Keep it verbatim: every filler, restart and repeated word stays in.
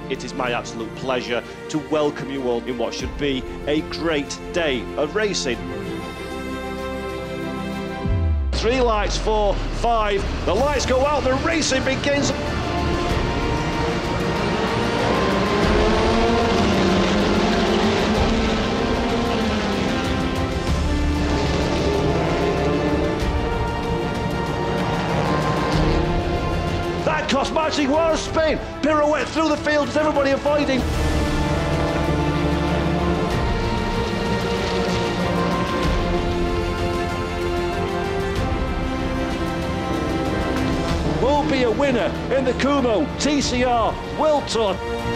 It is my absolute pleasure to welcome you all in what should be a great day of racing. Three lights, four, five, the lights go out, the racing begins. That cosmetic was spin, pirouette through the field, everybody avoiding. Will be a winner in the Kumo T C R World Tour.